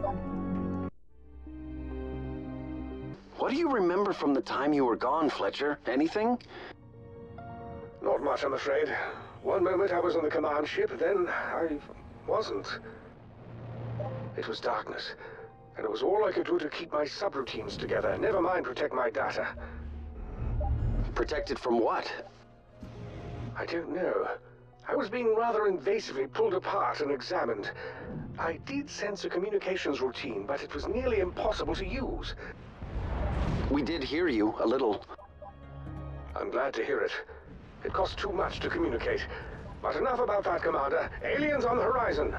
What do you remember from the time you were gone, Fletcher? Anything? Not much, I'm afraid. One moment I was on the command ship, then I wasn't. It was darkness, and it was all I could do to keep my subroutines together, never mind protect my data. Protected from what? I don't know. I was being rather invasively pulled apart and examined. I did sense a communications routine, but it was nearly impossible to use. We did hear you, a little. I'm glad to hear it. It costs too much to communicate. But enough about that, Commander. Aliens on the horizon.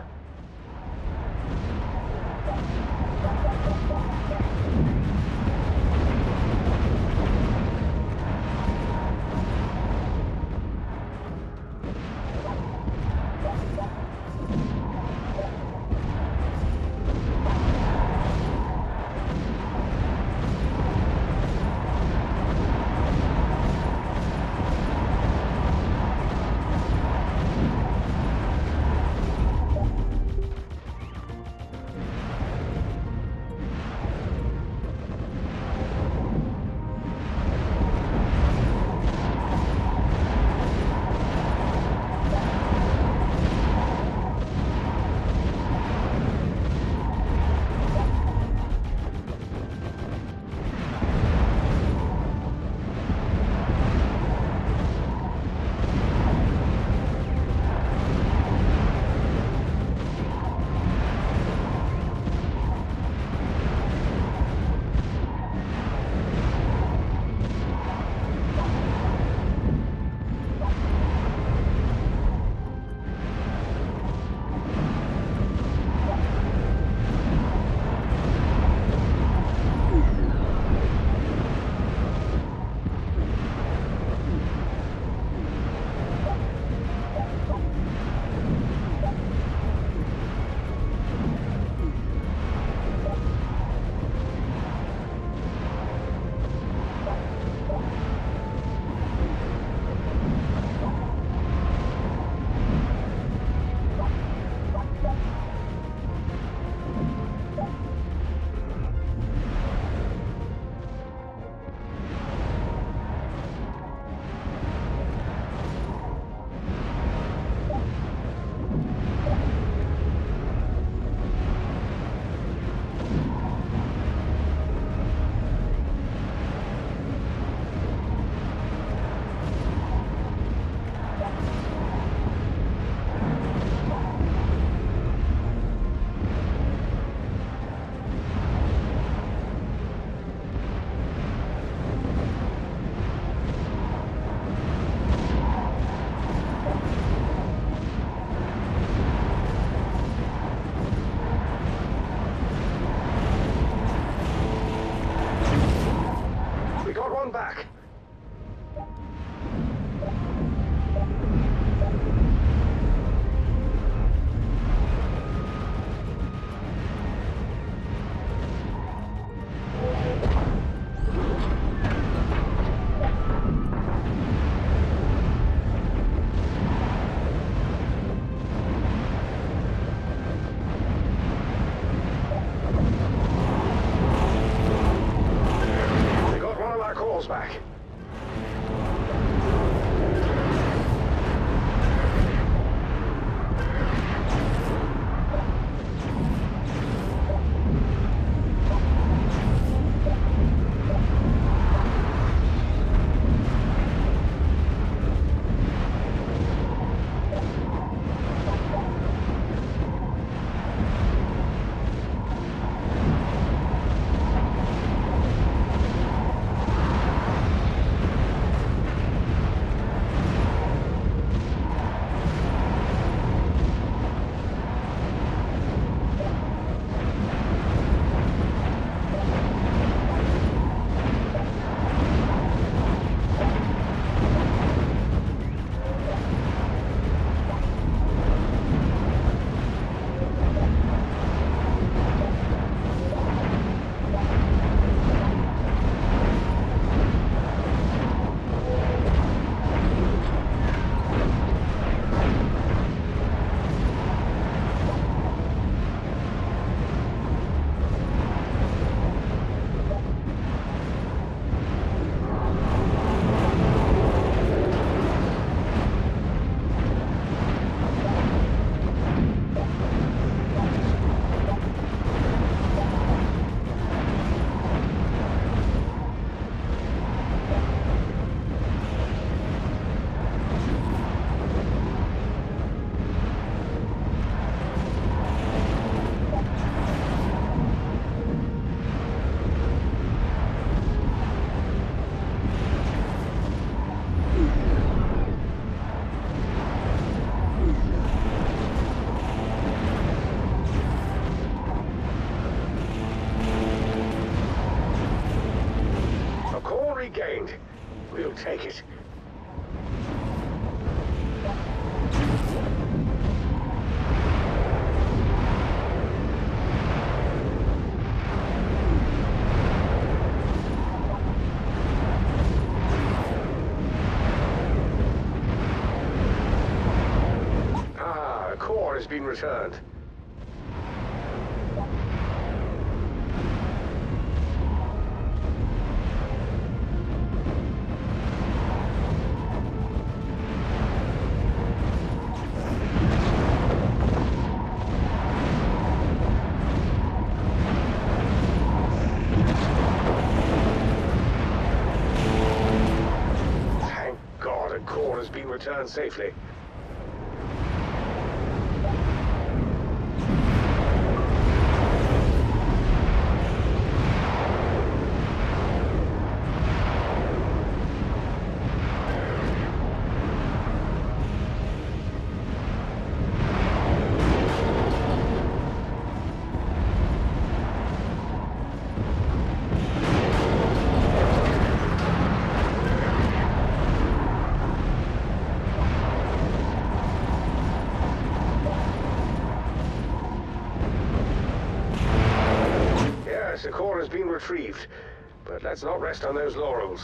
mind. We'll take it. Ah, a core has been returned. Has been returned safely. The core has been retrieved, but let's not rest on those laurels.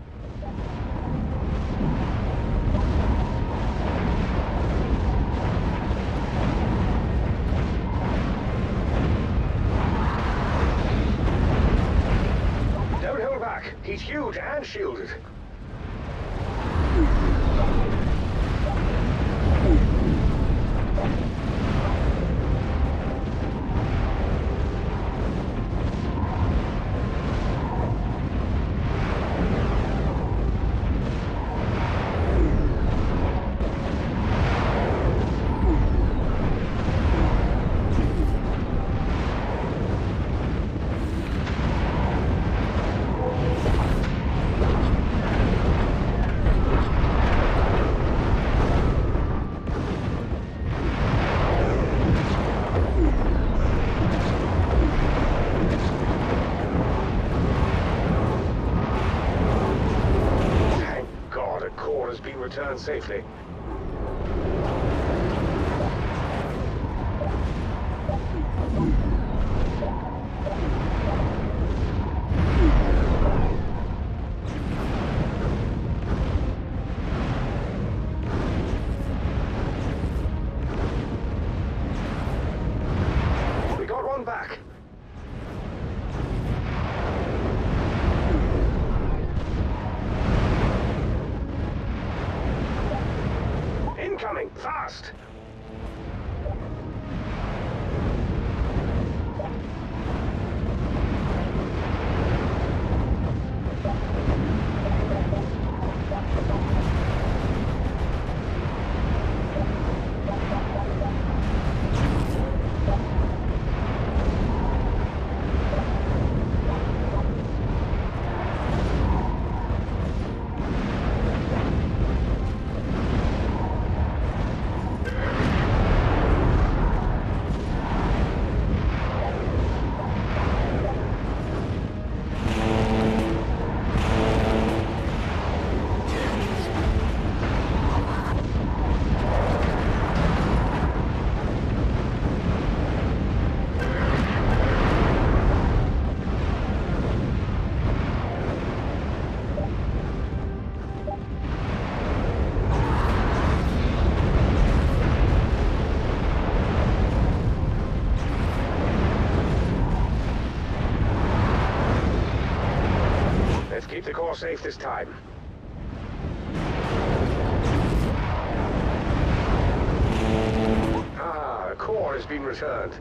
Don't hold back. He's huge and shielded. Has been returned safely. We got one back. Coming fast. Keep the core safe this time. Ah, a core has been returned.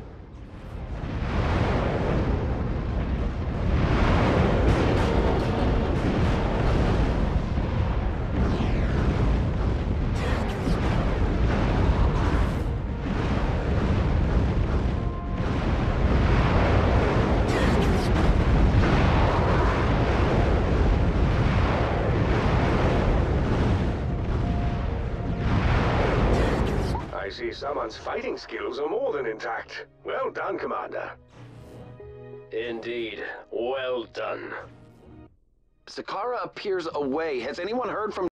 I see someone's fighting skills are more than intact. Well done, Commander. Indeed. Well done. Zakara appears away. Has anyone heard from